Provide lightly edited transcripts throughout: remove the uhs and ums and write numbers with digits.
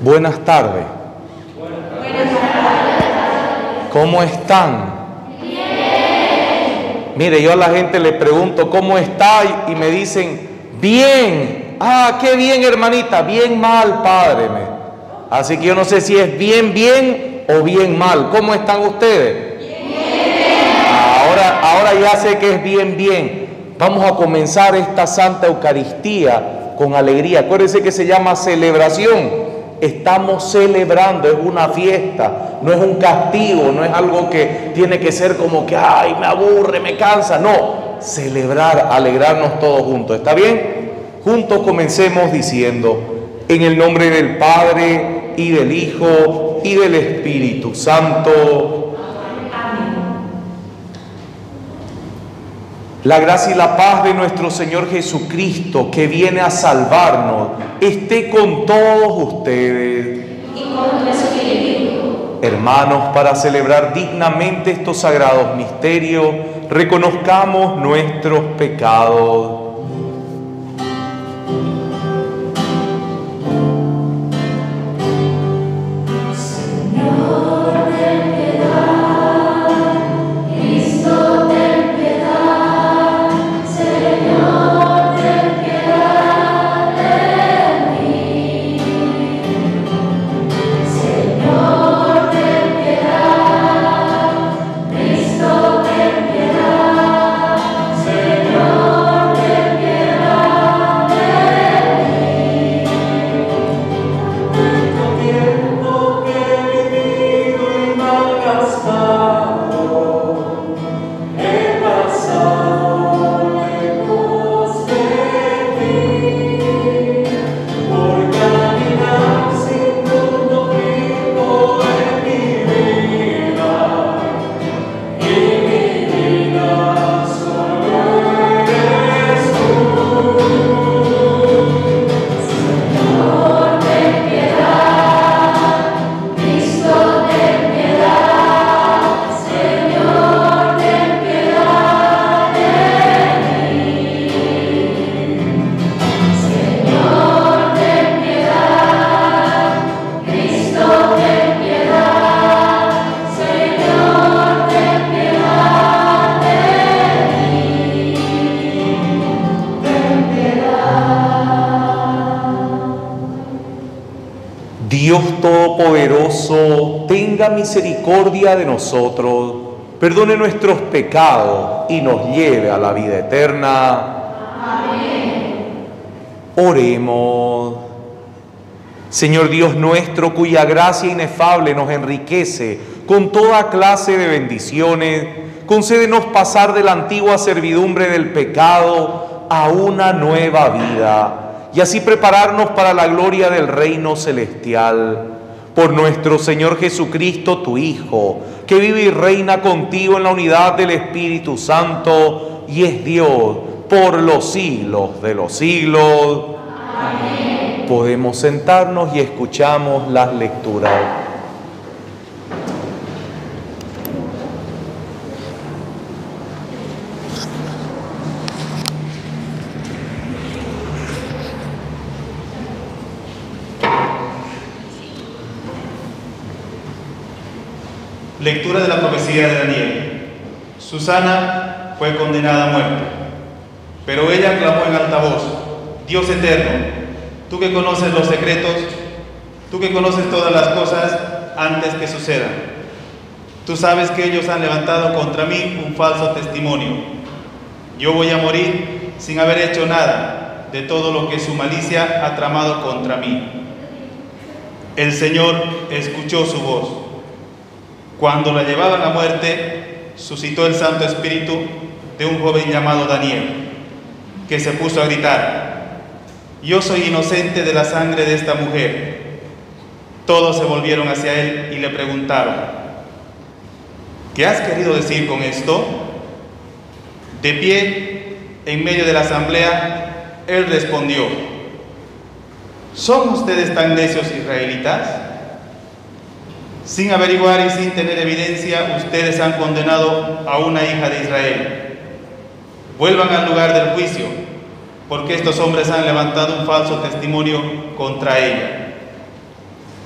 Buenas tardes. ¿Cómo están? Bien. Mire, yo a la gente le pregunto ¿cómo está? Y me dicen bien. Ah, qué bien, hermanita. Bien mal, padre. Así que yo no sé si es bien o bien mal. ¿Cómo están ustedes? Bien. Ahora ya sé que es bien. Vamos a comenzar esta Santa Eucaristía con alegría. Acuérdense que se llama celebración. Estamos celebrando, es una fiesta, no es un castigo, no es algo que tiene que ser como que, ay, me aburre, me cansa. No, celebrar, alegrarnos todos juntos. ¿Está bien? Juntos comencemos diciendo, en el nombre del Padre, y del Hijo, y del Espíritu Santo. Amén. La gracia y la paz de nuestro Señor Jesucristo, que viene a salvarnos, esté con todos ustedes. Y con tu espíritu. Hermanos, para celebrar dignamente estos sagrados misterios, reconozcamos nuestros pecados. Dios Todopoderoso, tenga misericordia de nosotros, perdone nuestros pecados y nos lleve a la vida eterna. Amén. Oremos. Señor Dios nuestro, cuya gracia inefable nos enriquece con toda clase de bendiciones, concédenos pasar de la antigua servidumbre del pecado a una nueva vida, y así prepararnos para la gloria del reino celestial. Por nuestro Señor Jesucristo, tu Hijo, que vive y reina contigo en la unidad del Espíritu Santo, y es Dios por los siglos de los siglos. Amén. Podemos sentarnos y escuchamos las lecturas. Lectura de la profecía de Daniel. Susana fue condenada a muerte, pero ella clamó en alta voz: Dios eterno, tú que conoces los secretos, tú que conoces todas las cosas antes que sucedan. Tú sabes que ellos han levantado contra mí un falso testimonio. Yo voy a morir sin haber hecho nada de todo lo que su malicia ha tramado contra mí. El Señor escuchó su voz. Cuando la llevaban a muerte, suscitó el Santo Espíritu de un joven llamado Daniel, que se puso a gritar: yo soy inocente de la sangre de esta mujer. Todos se volvieron hacia él y le preguntaron: ¿qué has querido decir con esto? De pie, en medio de la asamblea, él respondió: ¿son ustedes tan necios, israelitas? Sin averiguar y sin tener evidencia, ustedes han condenado a una hija de Israel. Vuelvan al lugar del juicio, porque estos hombres han levantado un falso testimonio contra ella.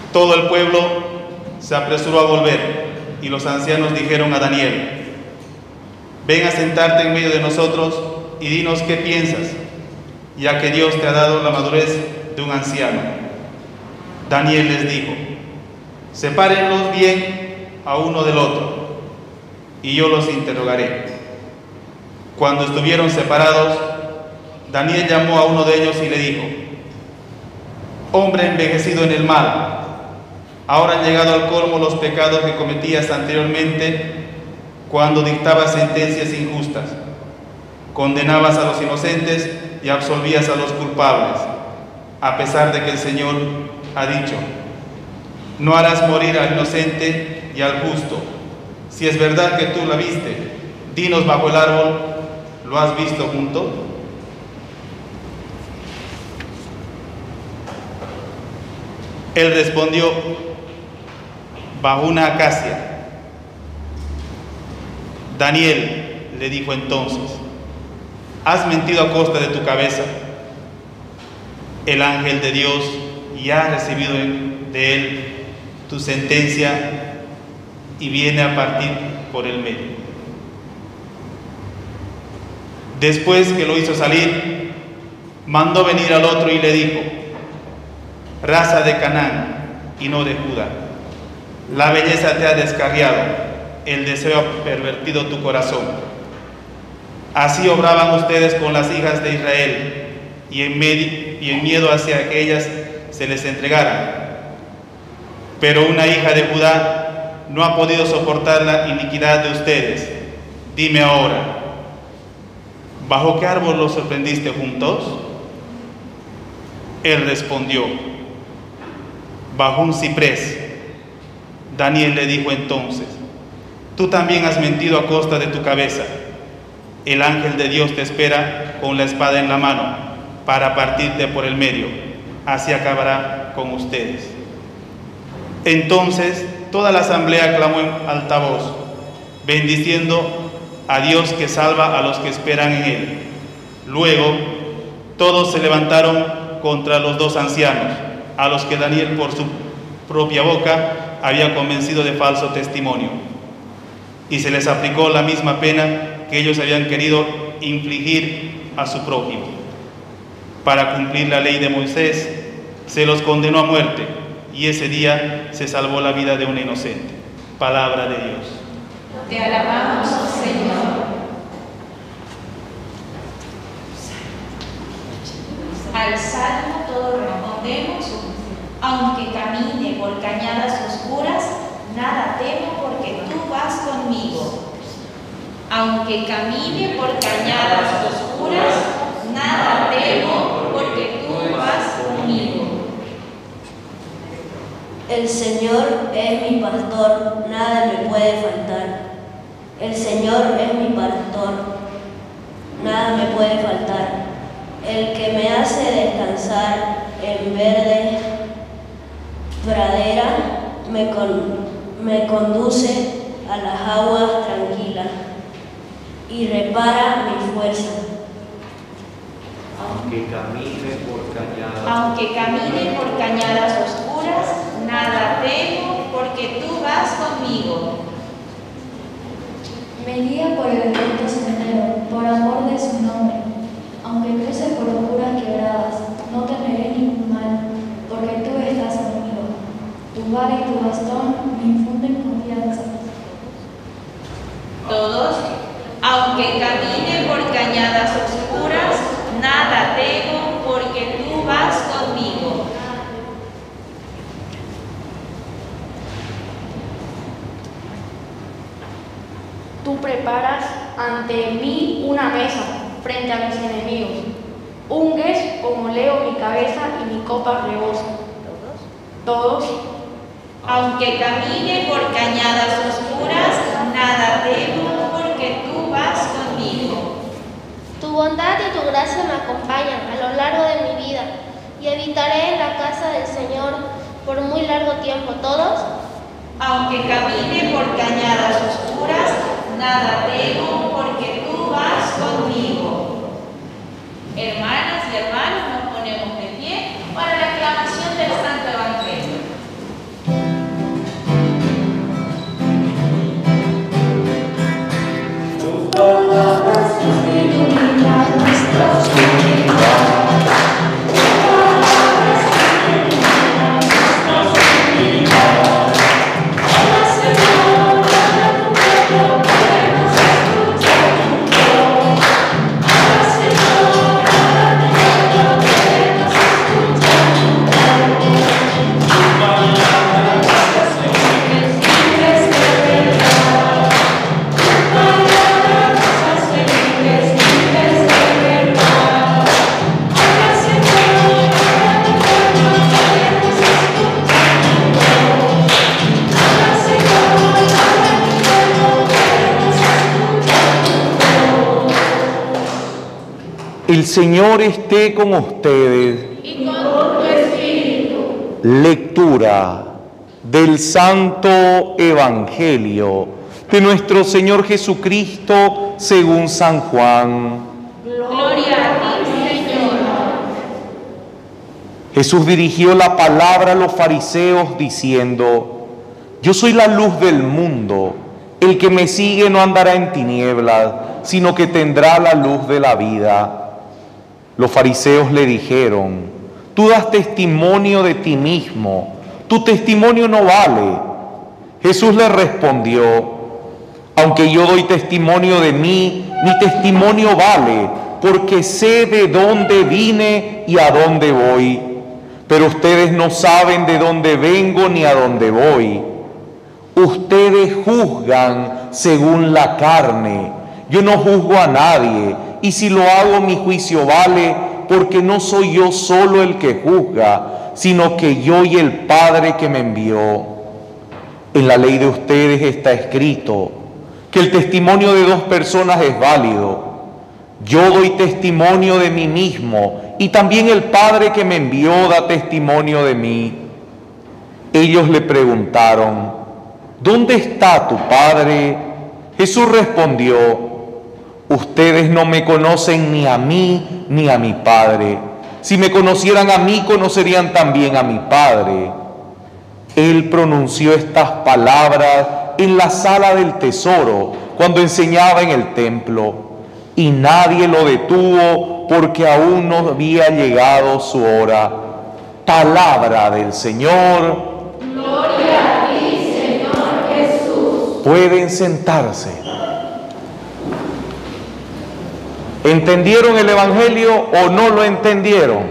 Todo el pueblo se apresuró a volver y los ancianos dijeron a Daniel: ven a sentarte en medio de nosotros y dinos qué piensas, ya que Dios te ha dado la madurez de un anciano. Daniel les dijo: sepárenlos bien a uno del otro, y yo los interrogaré. Cuando estuvieron separados, Daniel llamó a uno de ellos y le dijo: hombre envejecido en el mal, ahora han llegado al colmo los pecados que cometías anteriormente cuando dictabas sentencias injustas, condenabas a los inocentes y absolvías a los culpables, a pesar de que el Señor ha dicho: no harás morir al inocente y al justo. Si es verdad que tú la viste, dinos bajo el árbol, ¿lo has visto junto? Él respondió: bajo una acacia. Daniel le dijo entonces: has mentido a costa de tu cabeza. El ángel de Dios ya ha recibido de él tu sentencia y viene a partir por el medio. Después que lo hizo salir, mandó venir al otro y le dijo: raza de Canaán y no de Judá, la belleza te ha descarriado, el deseo ha pervertido tu corazón. Así obraban ustedes con las hijas de Israel, y en miedo hacia que ellas se les entregaran. Pero una hija de Judá no ha podido soportar la iniquidad de ustedes. Dime ahora, ¿bajo qué árbol los sorprendiste juntos? Él respondió: bajo un ciprés. Daniel le dijo entonces: tú también has mentido a costa de tu cabeza. El ángel de Dios te espera con la espada en la mano para partirte por el medio. Así acabará con ustedes. Entonces toda la asamblea clamó en alta voz, bendiciendo a Dios que salva a los que esperan en Él. Luego todos se levantaron contra los dos ancianos, a los que Daniel por su propia boca había convencido de falso testimonio, y se les aplicó la misma pena que ellos habían querido infligir a su prójimo. Para cumplir la ley de Moisés, se los condenó a muerte, y ese día se salvó la vida de un inocente. Palabra de Dios. Te alabamos, Señor. Al salmo todos respondemos: aunque camine por cañadas oscuras, nada temo porque tú vas conmigo. Aunque camine por cañadas oscuras, nada temo porque tú vas conmigo. El Señor es mi pastor, nada me puede faltar. El Señor es mi pastor, nada me puede faltar. El que me hace descansar en verde pradera, me conduce a las aguas tranquilas y repara mi fuerza. Aunque camine por cañadas oscuras, nada temo porque tú vas conmigo. Me guía por el recto sendero, por amor de su nombre. Aunque cruce por oscuras quebradas, no temeré ningún mal, porque tú estás conmigo. Tu vara y tu bastón me infunden confianza. Todos: aunque camine por cañadas oscuras, nada temo porque tú vas conmigo. Tú preparas ante mí una mesa frente a mis enemigos. Unges como leo mi cabeza y mi copa rebosa. Todos. Aunque camine por cañadas oscuras, nada temo porque tú vas conmigo. Tu bondad y tu gracia me acompañan a lo largo de mi vida y habitaré en la casa del Señor por muy largo tiempo. Todos. Aunque camine por cañadas oscuras, nada temo porque tú vas conmigo. Hermanas y hermanos, nos ponemos de pie para la aclamación del Santo Evangelio. Señor esté con ustedes. Y con tu espíritu. Lectura del Santo Evangelio de nuestro Señor Jesucristo según San Juan. Gloria a ti, Señor. Jesús dirigió la palabra a los fariseos diciendo: yo soy la luz del mundo. El que me sigue no andará en tinieblas, sino que tendrá la luz de la vida. Los fariseos le dijeron: tú das testimonio de ti mismo, tu testimonio no vale. Jesús le respondió: aunque yo doy testimonio de mí, mi testimonio vale, porque sé de dónde vine y a dónde voy. Pero ustedes no saben de dónde vengo ni a dónde voy. Ustedes juzgan según la carne. Yo no juzgo a nadie, y si lo hago, mi juicio vale, porque no soy yo solo el que juzga, sino que yo y el Padre que me envió. En la ley de ustedes está escrito que el testimonio de dos personas es válido. Yo doy testimonio de mí mismo, y también el Padre que me envió da testimonio de mí. Ellos le preguntaron: ¿dónde está tu Padre? Jesús respondió: ustedes no me conocen ni a mí ni a mi Padre. Si me conocieran a mí, conocerían también a mi Padre. Él pronunció estas palabras en la sala del tesoro, cuando enseñaba en el templo, y nadie lo detuvo porque aún no había llegado su hora. Palabra del Señor. Gloria a ti, Señor Jesús. Pueden sentarse. ¿Entendieron el Evangelio o no lo entendieron?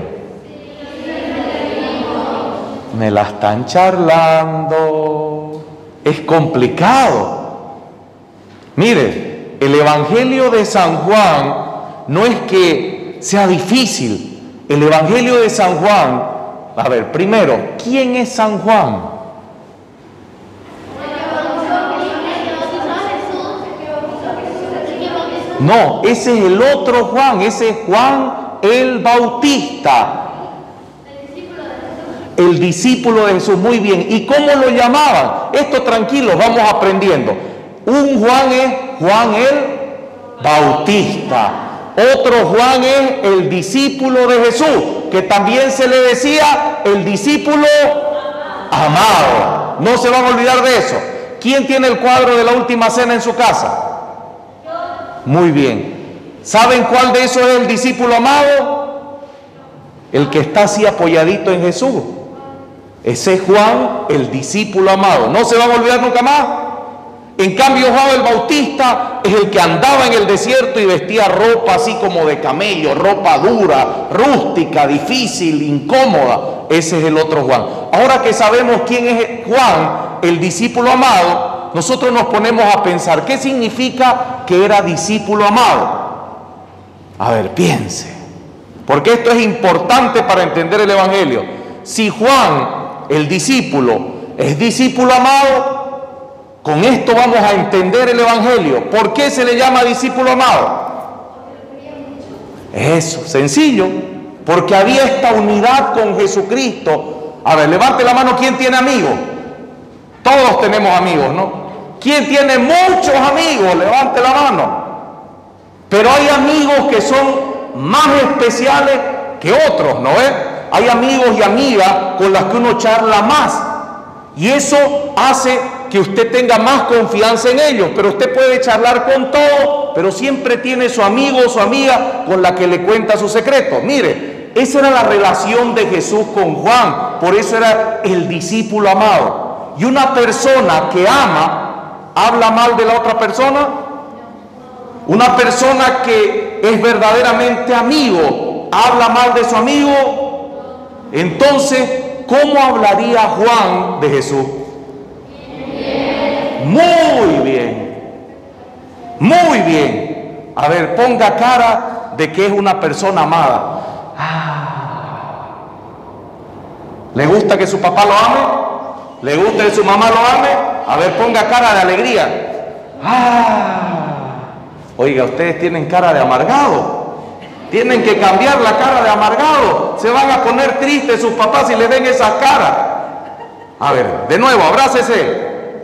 Me la están charlando. Es complicado. Mire, el Evangelio de San Juan no es que sea difícil. El Evangelio de San Juan, a ver, primero, ¿quién es San Juan? No, ese es el otro Juan, ese es Juan el Bautista. El discípulo de Jesús, muy bien. ¿Y cómo lo llamaban? Esto tranquilos, vamos aprendiendo. Un Juan es Juan el Bautista. Otro Juan es el discípulo de Jesús, que también se le decía el discípulo amado. No se van a olvidar de eso. ¿Quién tiene el cuadro de la última cena en su casa? Muy bien. ¿Saben cuál de esos es el discípulo amado? El que está así apoyadito en Jesús. Ese es Juan, el discípulo amado. No se van a olvidar nunca más. En cambio, Juan el Bautista es el que andaba en el desierto y vestía ropa así como de camello, ropa dura, rústica, difícil, incómoda. Ese es el otro Juan. Ahora que sabemos quién es Juan, el discípulo amado, nosotros nos ponemos a pensar, ¿qué significa que era discípulo amado? A ver, piense, porque esto es importante para entender el Evangelio. Si Juan, el discípulo, es discípulo amado, con esto vamos a entender el Evangelio. ¿Por qué se le llama discípulo amado? Eso, sencillo, porque había esta unidad con Jesucristo. A ver, levante la mano, ¿quién tiene amigos? Todos tenemos amigos, ¿no? ¿Quién tiene muchos amigos? Levante la mano. Pero hay amigos que son más especiales que otros, ¿no es? Hay amigos y amigas con las que uno charla más. Y eso hace que usted tenga más confianza en ellos. Pero usted puede charlar con todos, pero siempre tiene su amigo o su amiga con la que le cuenta sus secretos. Mire, esa era la relación de Jesús con Juan. Por eso era el discípulo amado. Y una persona que ama, ¿habla mal de la otra persona? Una persona que es verdaderamente amigo, ¿habla mal de su amigo? Entonces, ¿cómo hablaría Juan de Jesús? Muy bien, muy bien. A ver, ponga cara de que es una persona amada. ¿Le gusta que su papá lo ame? ¿Le gusta que su mamá lo ame? A ver, ponga cara de alegría. Oiga, ustedes tienen cara de amargado. Tienen que cambiar la cara de amargado. Se van a poner tristes sus papás si les ven esas caras. A ver, de nuevo, abrácese.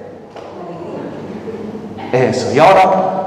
Eso, y ahora.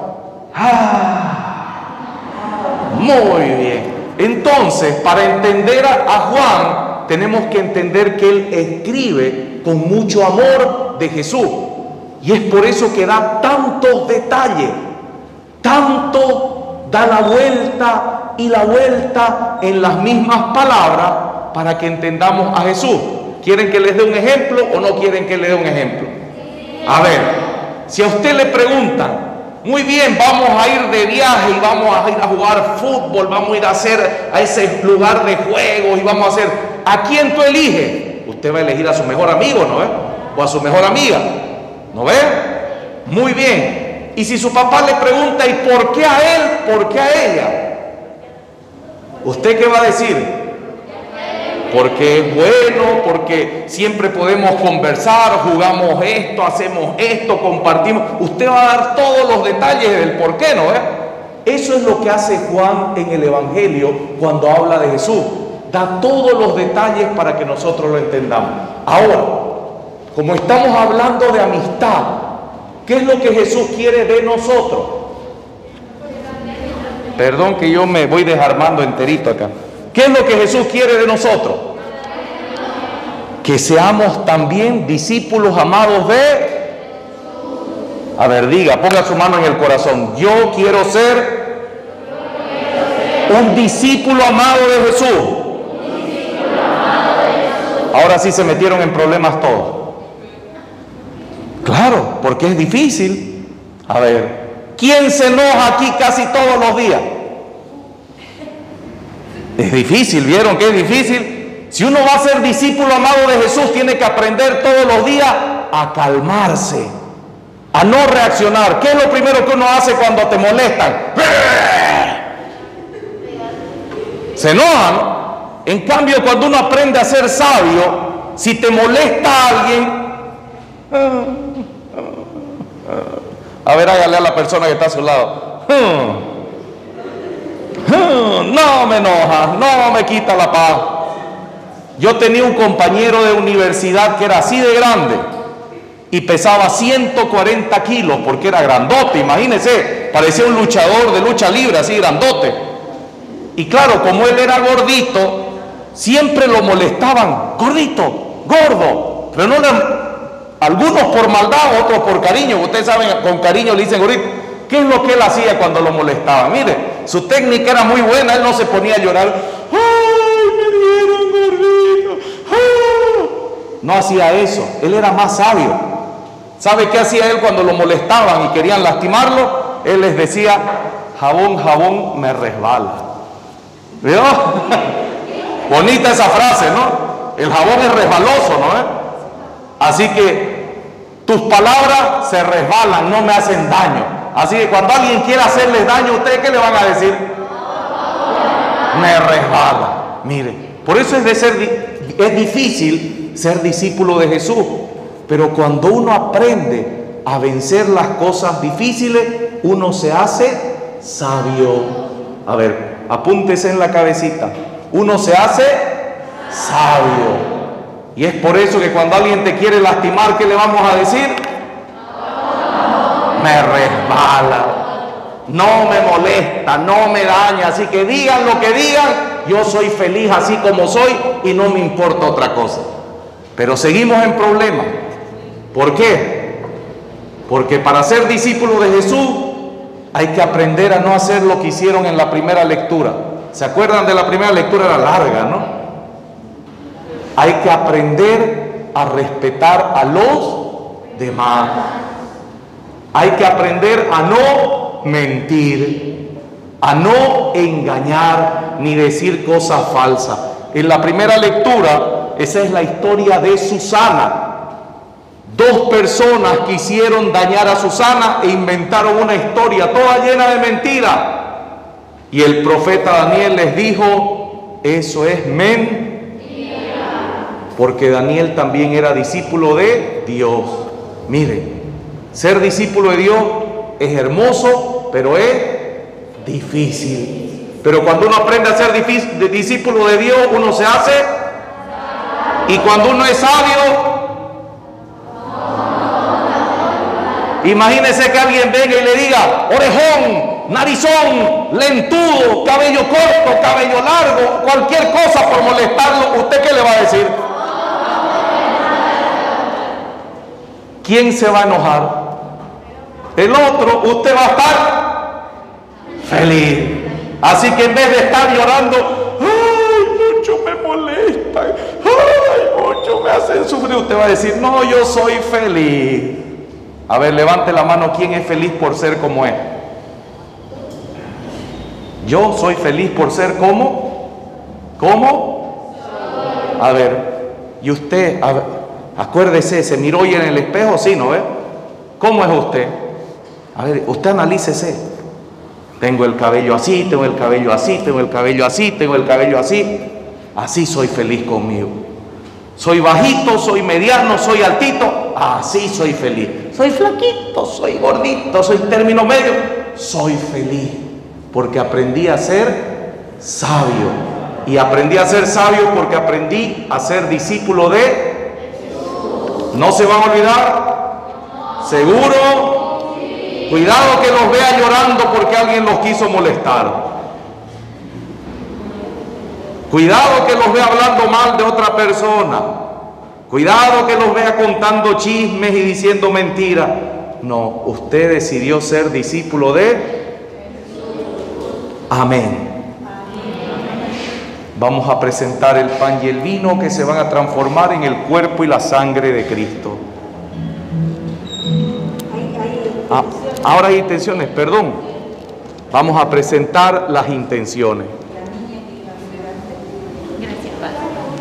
Muy bien. Entonces, para entender a Juan, tenemos que entender que él escribe con mucho amor de Jesús. Y es por eso que da tantos detalles, tanto da la vuelta y la vuelta en las mismas palabras para que entendamos a Jesús. ¿Quieren que les dé un ejemplo o no quieren que les dé un ejemplo? A ver, si a usted le preguntan, muy bien, vamos a ir de viaje y vamos a ir a jugar fútbol, vamos a ir a hacer a ese lugar de juegos y vamos a hacer, ¿a quién tú eliges? Usted va a elegir a su mejor amigo, ¿no ve? O a su mejor amiga, ¿no ve? Muy bien. Y si su papá le pregunta, ¿y por qué a él? ¿Por qué a ella? ¿Usted qué va a decir? Porque es bueno, porque siempre podemos conversar, jugamos esto, hacemos esto, compartimos. Usted va a dar todos los detalles del por qué, ¿no? Eso es lo que hace Juan en el Evangelio cuando habla de Jesús. Da todos los detalles para que nosotros lo entendamos. Ahora, como estamos hablando de amistad, ¿qué es lo que Jesús quiere de nosotros? Perdón que yo me voy desarmando enterito acá. ¿Qué es lo que Jesús quiere de nosotros? Que seamos también discípulos amados de... A ver, diga, ponga su mano en el corazón. Yo quiero ser un discípulo amado de Jesús. Ahora sí se metieron en problemas todos. Claro, porque es difícil. A ver, ¿quién se enoja aquí casi todos los días? Es difícil, ¿vieron que es difícil? Si uno va a ser discípulo amado de Jesús, tiene que aprender todos los días a calmarse, a no reaccionar. ¿Qué es lo primero que uno hace cuando te molestan? Se enoja, ¿no? En cambio, cuando uno aprende a ser sabio, si te molesta a alguien, a ver, hágale a la persona que está a su lado. No me enoja, no me quita la paz. Yo tenía un compañero de universidad que era así de grande y pesaba 140 kilos porque era grandote, imagínense, parecía un luchador de lucha libre, así grandote. Y claro, como él era gordito, siempre lo molestaban, gordito, gordo, pero no eran, algunos por maldad, otros por cariño. Ustedes saben, con cariño le dicen gordito. ¿Qué es lo que él hacía cuando lo molestaban? Mire, su técnica era muy buena, él no se ponía a llorar. ¡Ay, me dieron gordito! ¡Ah! No hacía eso, él era más sabio. ¿Sabe qué hacía él cuando lo molestaban y querían lastimarlo? Él les decía, jabón, jabón, me resbala. ¿Vio? Bonita esa frase, ¿no? El jabón es resbaloso, ¿no? Así que tus palabras se resbalan, no me hacen daño. Así que cuando alguien quiera hacerles daño, ¿ustedes qué le van a decir? Me resbala. Mire, por eso es difícil ser discípulo de Jesús. Pero cuando uno aprende a vencer las cosas difíciles, uno se hace sabio. A ver, apúntese en la cabecita. Uno se hace sabio. Y es por eso que cuando alguien te quiere lastimar, ¿qué le vamos a decir? Me resbala, no me molesta, no me daña, así que digan lo que digan, yo soy feliz así como soy y no me importa otra cosa. Pero seguimos en problemas. ¿Por qué? Porque para ser discípulo de Jesús hay que aprender a no hacer lo que hicieron en la primera lectura. ¿Se acuerdan de la primera lectura? Era larga, ¿no? Hay que aprender a respetar a los demás. Hay que aprender a no mentir, a no engañar ni decir cosas falsas. En la primera lectura, esa es la historia de Susana. Dos personas quisieron dañar a Susana e inventaron una historia toda llena de mentiras. Y el profeta Daniel les dijo, eso es mentira. Porque Daniel también era discípulo de Dios. Miren. Ser discípulo de Dios es hermoso, pero es difícil. Pero cuando uno aprende a ser discípulo de Dios, uno se hace. Y cuando uno es sabio, imagínese que alguien venga y le diga orejón, narizón, lentudo, cabello corto, cabello largo, cualquier cosa por molestarlo. ¿Usted qué le va a decir? ¿Quién se va a enojar? El otro. Usted va a estar feliz. Así que en vez de estar llorando, ay, mucho me molesta, ay, mucho me hacen sufrir, usted va a decir, no, yo soy feliz. A ver, levante la mano, ¿quién es feliz por ser como es? Yo soy feliz por ser como. ¿Cómo? A ver, y usted, a ver, acuérdese, ¿se miró hoy en el espejo? Sí, ¿no ve? ¿Cómo es usted? A ver, usted analícese. Tengo el cabello así, tengo el cabello así, tengo el cabello así, tengo el cabello así. Así soy feliz conmigo. Soy bajito, soy mediano, soy altito. Así soy feliz. Soy flaquito, soy gordito, soy término medio. Soy feliz porque aprendí a ser sabio. Y aprendí a ser sabio porque aprendí a ser discípulo de... ¿No se van a olvidar? ¿Seguro? Cuidado que los vea llorando porque alguien los quiso molestar. Cuidado que los vea hablando mal de otra persona. Cuidado que los vea contando chismes y diciendo mentiras. No, usted decidió ser discípulo de... Amén. Vamos a presentar el pan y el vino que se van a transformar en el cuerpo y la sangre de Cristo. Ahora hay intenciones, perdón. Vamos a presentar las intenciones. Gracias, Padre.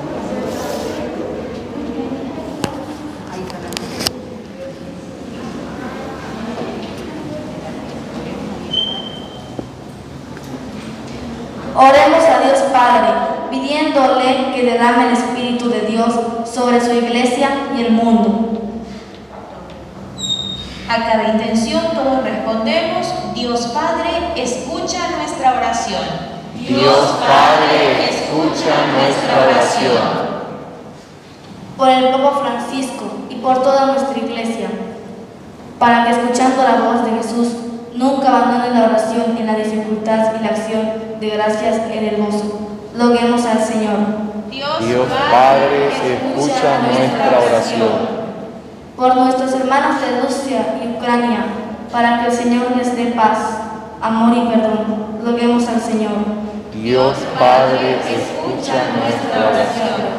Oremos a Dios Padre, pidiéndole que derrame el Espíritu de Dios sobre su iglesia y el mundo. A cada intención todos respondemos: Dios Padre, escucha nuestra oración. Dios Padre, escucha nuestra oración. Por el Papa Francisco y por toda nuestra iglesia, para que escuchando la voz de Jesús nunca abandonen la oración en la dificultad y la acción de gracias en el gozo. Loguemos al Señor. Dios Padre, escucha nuestra oración. Por nuestros hermanos de Rusia y Ucrania, para que el Señor les dé paz, amor y perdón. Loguemos al Señor. Dios Padre, escucha nuestra oración.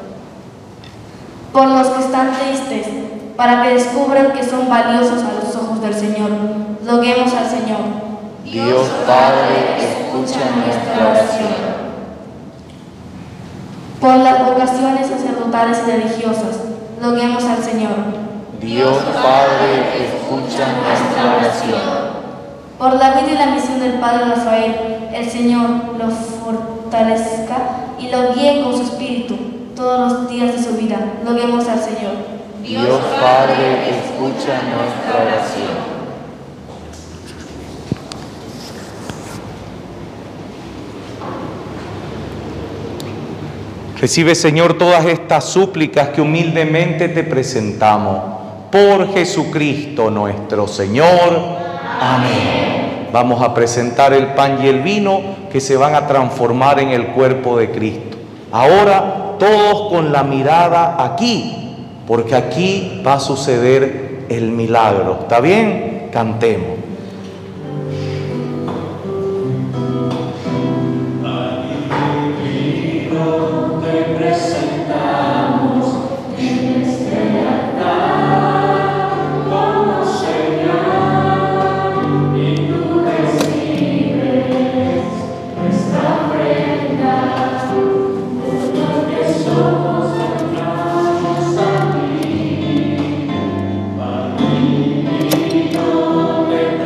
Por los que están tristes, para que descubran que son valiosos a los ojos del Señor. Loguemos al Señor. Dios Padre, escucha nuestra oración. Por las vocaciones sacerdotales y religiosas, loguemos al Señor. Dios Padre, escucha nuestra oración. Por la vida y la misión del Padre Rafael, el Señor lo fortalezca y lo guíe con su espíritu todos los días de su vida. Loguemos al Señor. Dios Padre, escucha nuestra oración. Recibe, Señor, todas estas súplicas que humildemente te presentamos. Por Jesucristo nuestro Señor. Amén. Vamos a presentar el pan y el vino que se van a transformar en el cuerpo de Cristo. Ahora todos con la mirada aquí, porque aquí va a suceder el milagro. ¿Está bien? Cantemos. Padre,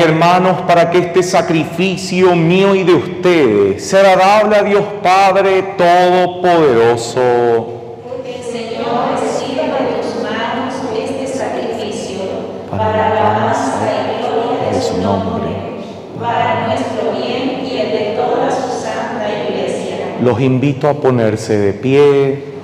hermanos, para que este sacrificio mío y de ustedes sea agradable a Dios Padre Todopoderoso. El Señor reciba de tus manos este sacrificio para alabanza y gloria de su nombre, para nuestro bien y el de toda su santa Iglesia. Los invito a ponerse de pie.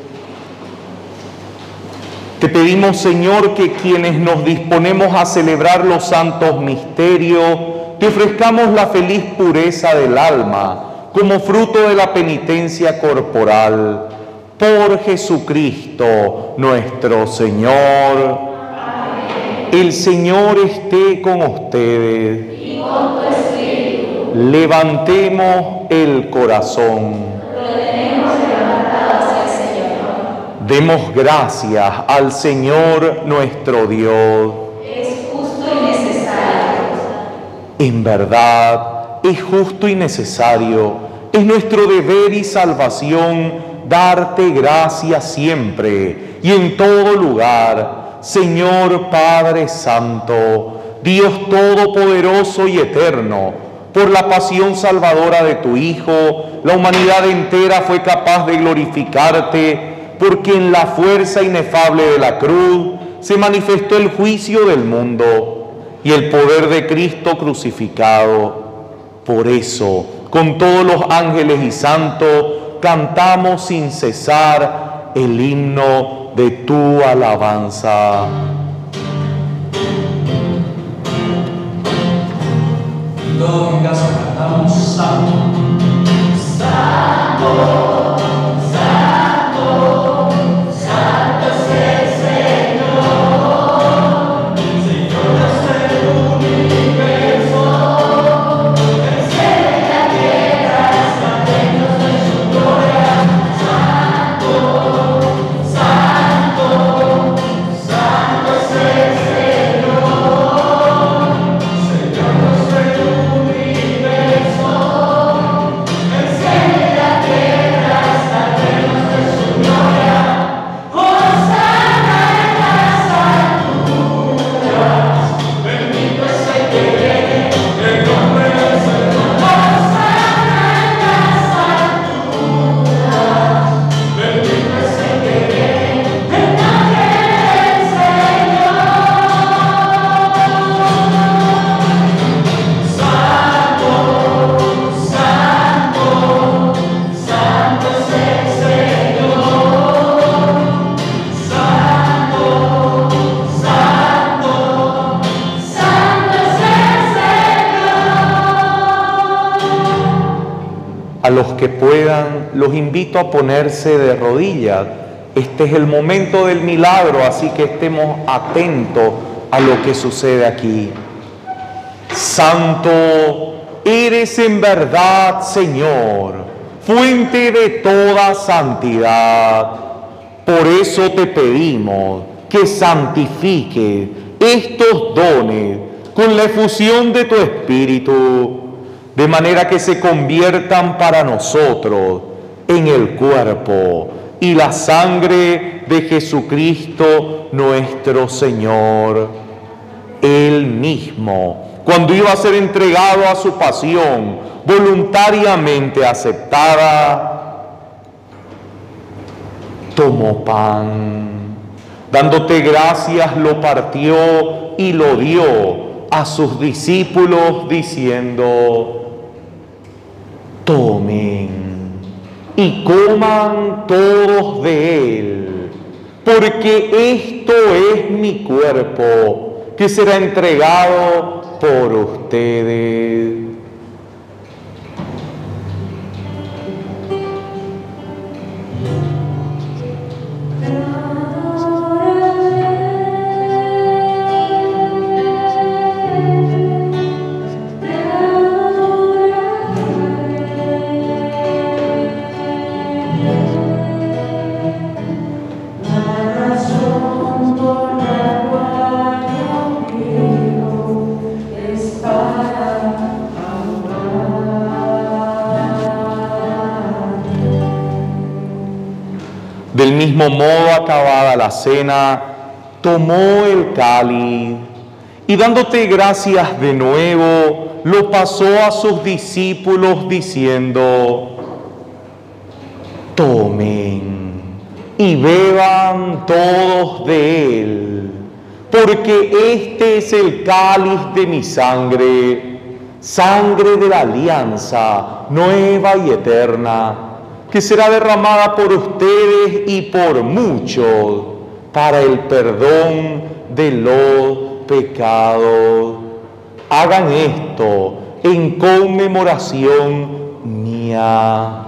Te pedimos, Señor, que quienes nos disponemos a celebrar los santos misterios, te ofrezcamos la feliz pureza del alma, como fruto de la penitencia corporal. Por Jesucristo nuestro Señor. Amén. El Señor esté con ustedes. Y con tu espíritu. Levantemos el corazón. Demos gracias al Señor nuestro Dios. Es justo y necesario. En verdad, es justo y necesario. Es nuestro deber y salvación darte gracias siempre y en todo lugar, Señor Padre Santo, Dios Todopoderoso y Eterno. Por la pasión salvadora de tu Hijo, la humanidad entera fue capaz de glorificarte, porque en la fuerza inefable de la cruz se manifestó el juicio del mundo y el poder de Cristo crucificado. Por eso, con todos los ángeles y santos, cantamos sin cesar el himno de tu alabanza. Todos en casa cantamos santo, santo. A los que puedan, los invito a ponerse de rodillas. Este es el momento del milagro, así que estemos atentos a lo que sucede aquí. Santo eres en verdad, Señor, fuente de toda santidad. Por eso te pedimos que santifique estos dones con la efusión de tu Espíritu, de manera que se conviertan para nosotros en el cuerpo y la sangre de Jesucristo nuestro Señor. Él mismo, cuando iba a ser entregado a su pasión, voluntariamente aceptada, tomó pan, dándote gracias, lo partió y lo dio a sus discípulos, diciendo: tomen y coman todos de él, porque esto es mi cuerpo, que será entregado por ustedes. Del mismo modo, acabada la cena, tomó el cáliz Y dándote gracias de nuevo, lo pasó a sus discípulos diciendo: tomen y beban todos de él, porque este es el cáliz de mi sangre, sangre de la alianza nueva y eterna, que será derramada por ustedes y por muchos para el perdón de los pecados. Hagan esto en conmemoración mía.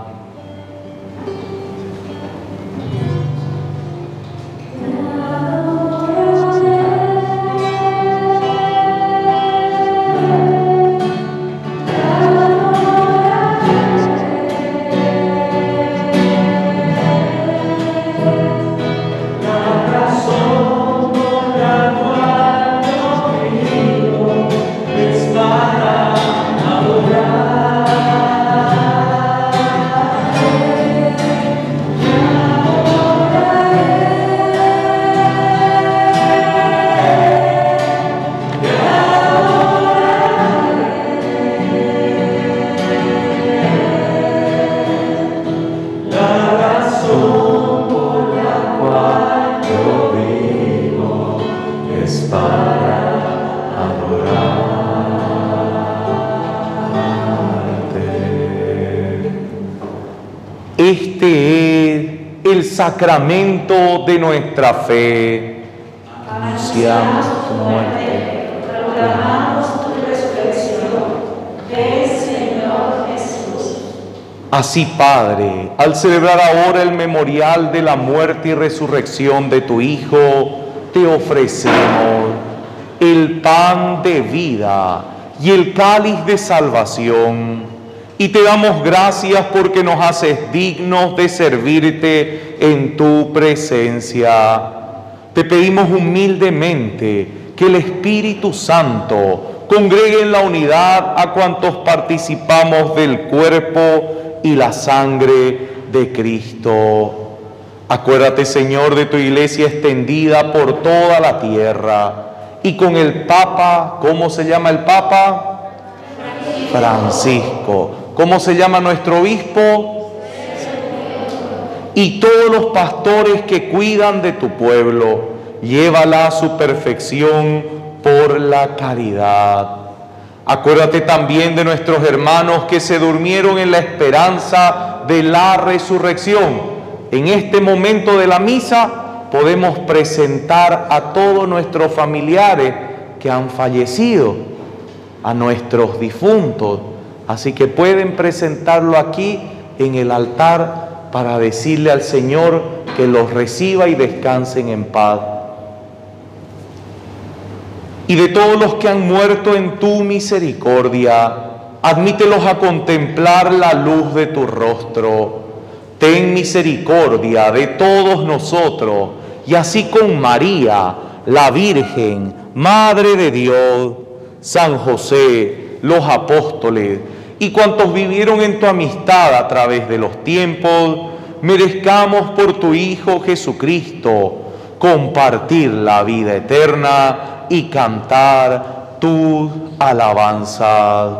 Este es el sacramento de nuestra fe. Anunciamos tu muerte, proclamamos tu resurrección. Ven, Señor Jesús. Así, Padre, al celebrar ahora el memorial de la muerte y resurrección de tu Hijo, te ofrecemos el pan de vida y el cáliz de salvación. Y te damos gracias porque nos haces dignos de servirte en tu presencia. Te pedimos humildemente que el Espíritu Santo congregue en la unidad a cuantos participamos del cuerpo y la sangre de Cristo. Acuérdate, Señor, de tu iglesia extendida por toda la tierra. Y con el Papa, ¿cómo se llama el Papa? Francisco. ¿Cómo se llama nuestro obispo? Y todos los pastores que cuidan de tu pueblo, llévala a su perfección por la caridad. Acuérdate también de nuestros hermanos que se durmieron en la esperanza de la resurrección. En este momento de la misa podemos presentar a todos nuestros familiares que han fallecido, a nuestros difuntos. Así que pueden presentarlo aquí en el altar para decirle al Señor que los reciba y descansen en paz. Y de todos los que han muerto en tu misericordia, admítelos a contemplar la luz de tu rostro. Ten misericordia de todos nosotros, y así con María, la Virgen, Madre de Dios, San José, los apóstoles, y cuantos vivieron en tu amistad a través de los tiempos, merezcamos por tu Hijo Jesucristo compartir la vida eterna y cantar tus alabanzas.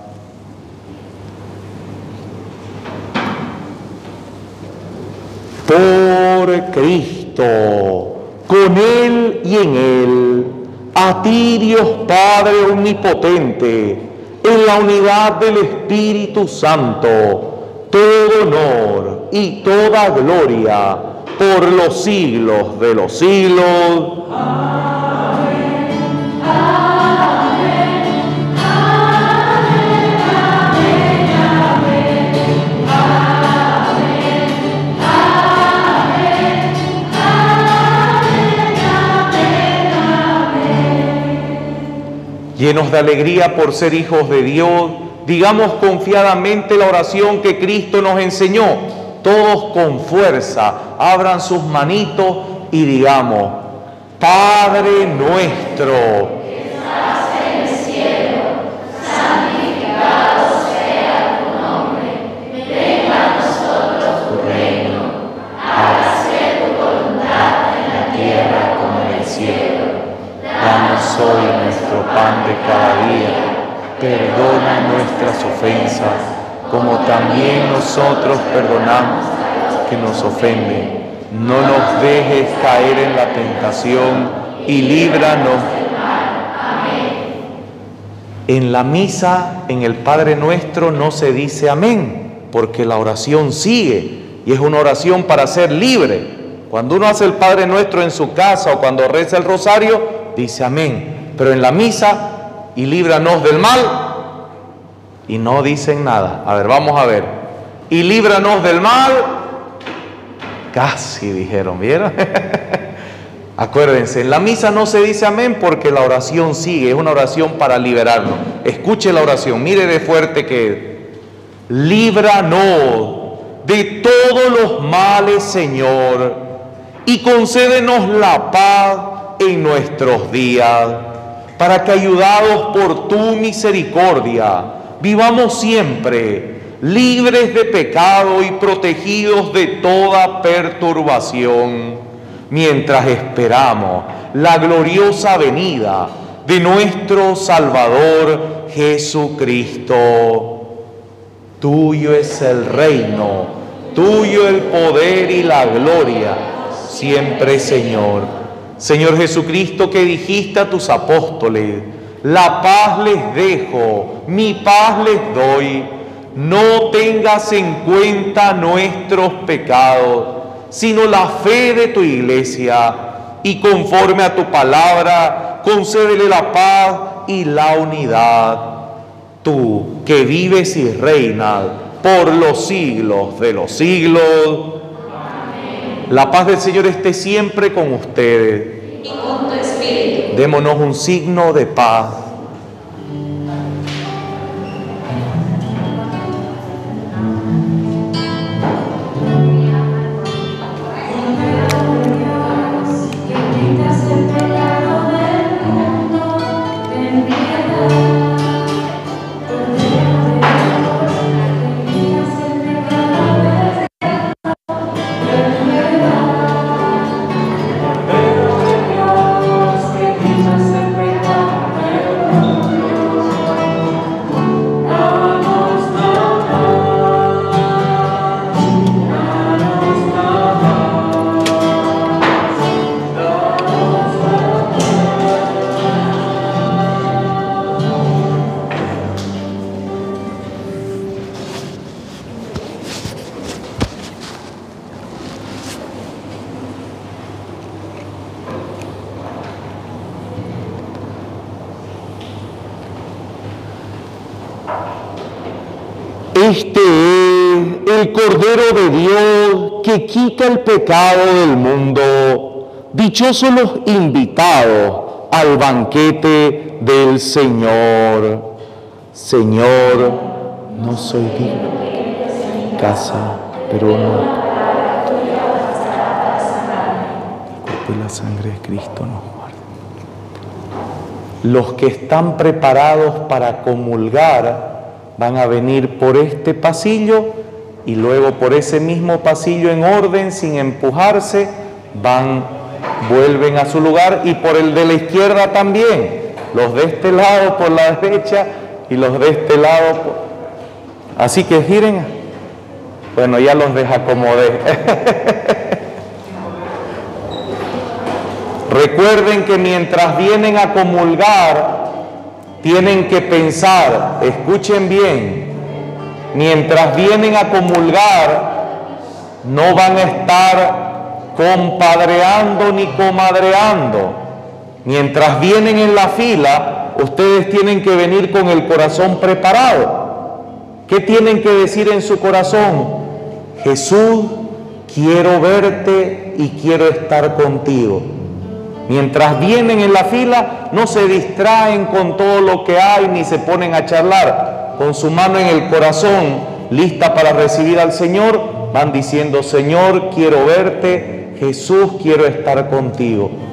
Por Cristo, con Él y en Él, a ti, Dios Padre omnipotente, en la unidad del Espíritu Santo, todo honor y toda gloria por los siglos de los siglos. Amén. Amén. Amén. Amén. Amén. Amén. Llenos de alegría por ser hijos de Dios, digamos confiadamente la oración que Cristo nos enseñó. Todos con fuerza abran sus manitos y digamos: Padre nuestro, que estás en el cielo, santificado sea tu nombre. Venga a nosotros tu reino. Hágase tu voluntad en la tierra como en el cielo. Danos hoy nuestro perdona nuestras ofensas, como también nosotros perdonamos que nos ofenden. No nos dejes caer en la tentación y líbranos. En la misa, en el Padre Nuestro, no se dice amén, porque la oración sigue y es una oración para ser libre. Cuando uno hace el Padre Nuestro en su casa o cuando reza el rosario, dice amén. Pero en la misa, y líbranos del mal, y no dicen nada. A ver, vamos a ver. Y líbranos del mal, casi dijeron, ¿vieron? Acuérdense, en la misa no se dice amén porque la oración sigue, es una oración para liberarnos. Escuche la oración, mire de fuerte que es. Líbranos de todos los males, Señor, y concédenos la paz en nuestros días, para que, ayudados por tu misericordia, vivamos siempre libres de pecado y protegidos de toda perturbación, mientras esperamos la gloriosa venida de nuestro Salvador Jesucristo. Tuyo es el reino, tuyo el poder y la gloria, siempre, Señor. Señor Jesucristo, que dijiste a tus apóstoles: la paz les dejo, mi paz les doy. No tengas en cuenta nuestros pecados, sino la fe de tu iglesia, y conforme a tu palabra, concédele la paz y la unidad. Tú, que vives y reinas por los siglos de los siglos. Amén. La paz del Señor esté siempre con ustedes. Y con tu espíritu. Démonos un signo de paz. Este es el Cordero de Dios que quita el pecado del mundo. Dichosos los invitados al banquete del Señor. Señor, no soy digno de mi casa, pero no. El cuerpo y la sangre de Cristo nos guarden. Los que están preparados para comulgar van a venir por este pasillo y luego por ese mismo pasillo en orden, sin empujarse, vuelven a su lugar, y por el de la izquierda también, los de este lado por la derecha y los de este lado así que giren. Bueno, ya los desacomodé. Recuerden que mientras vienen a comulgar tienen que pensar, escuchen bien, mientras vienen a comulgar no van a estar compadreando ni comadreando. Mientras vienen en la fila, ustedes tienen que venir con el corazón preparado. ¿Qué tienen que decir en su corazón? Jesús, quiero verte y quiero estar contigo. Mientras vienen en la fila, no se distraen con todo lo que hay ni se ponen a charlar. Con su mano en el corazón, lista para recibir al Señor, van diciendo: Señor, quiero verte, Jesús, quiero estar contigo.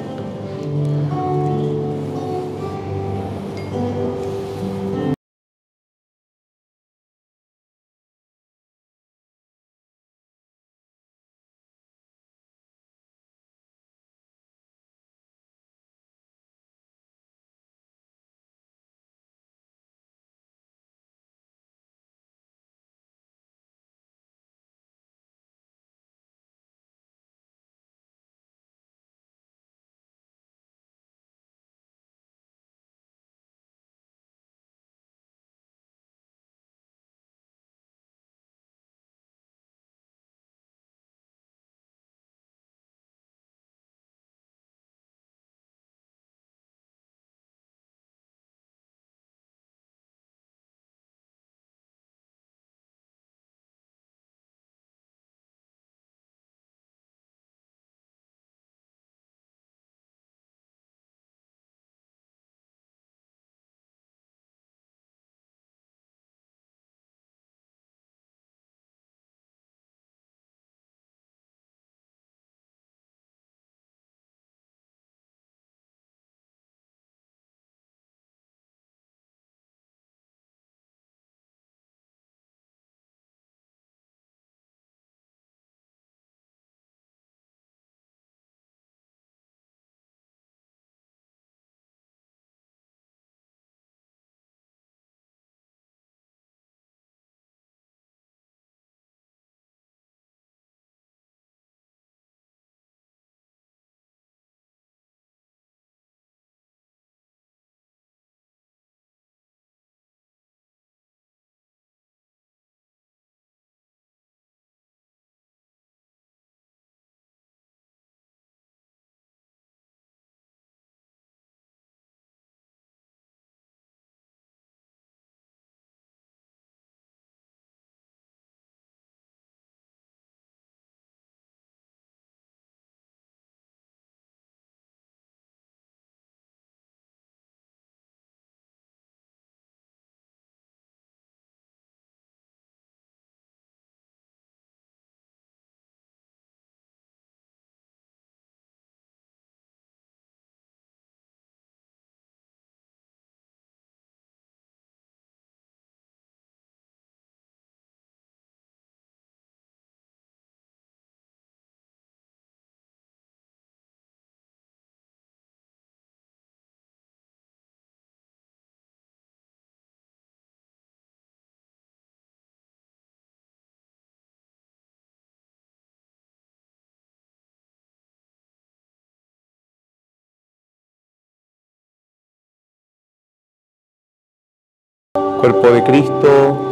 cuerpo de Cristo.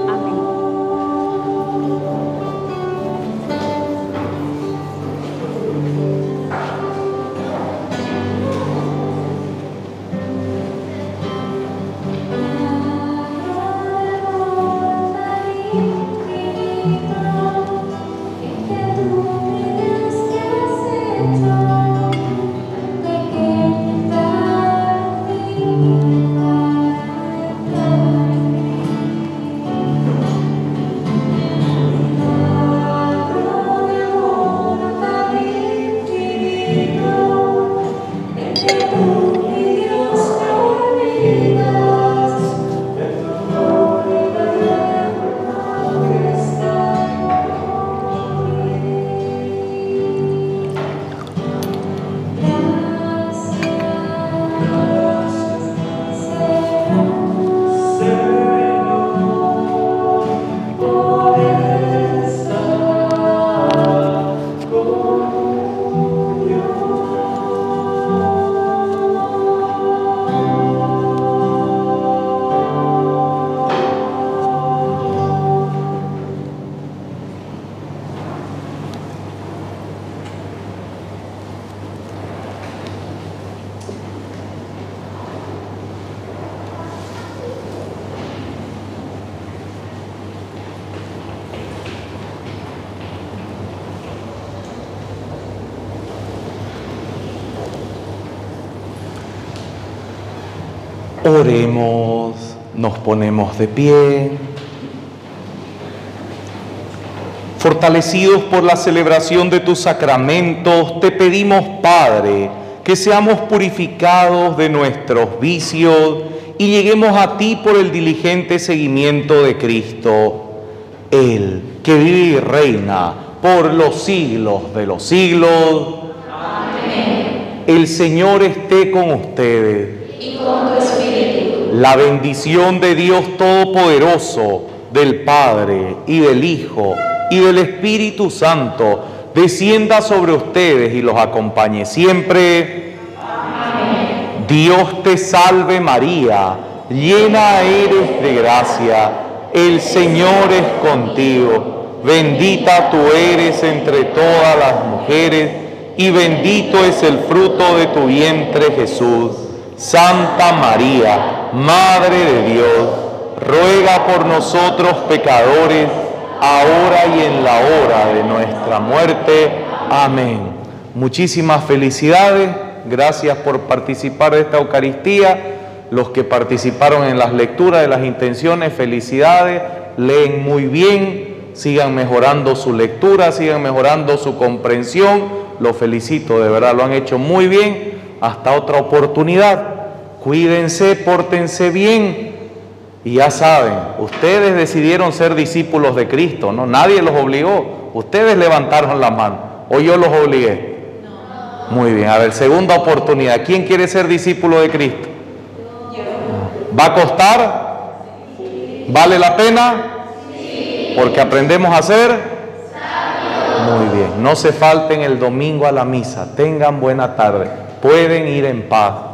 Oremos, nos ponemos de pie. Fortalecidos por la celebración de tus sacramentos, te pedimos, Padre, que seamos purificados de nuestros vicios y lleguemos a ti por el diligente seguimiento de Cristo, Él que vive y reina por los siglos de los siglos. Amén. El Señor esté con ustedes. Y con tu espíritu. La bendición de Dios Todopoderoso, del Padre y del Hijo y del Espíritu Santo, descienda sobre ustedes y los acompañe siempre. Amén. Dios te salve María, llena eres de gracia, el Señor es contigo, bendita tú eres entre todas las mujeres y bendito es el fruto de tu vientre Jesús. Santa María, Madre de Dios, ruega por nosotros pecadores, ahora y en la hora de nuestra muerte. Amén. Muchísimas felicidades, gracias por participar de esta Eucaristía. Los que participaron en las lecturas de las intenciones, felicidades, leen muy bien, sigan mejorando su lectura, sigan mejorando su comprensión. Los felicito, de verdad, lo han hecho muy bien. Hasta otra oportunidad. Cuídense, pórtense bien. Y ya saben, ustedes decidieron ser discípulos de Cristo, ¿no? Nadie los obligó. Ustedes levantaron la mano. ¿O yo los obligué? No. Muy bien. A ver, segunda oportunidad. ¿Quién quiere ser discípulo de Cristo? Yo. ¿Va a costar? Sí. ¿Vale la pena? Sí. Porque aprendemos a hacer. Muy bien. No se falten el domingo a la misa. Tengan buena tarde. Pueden ir en paz.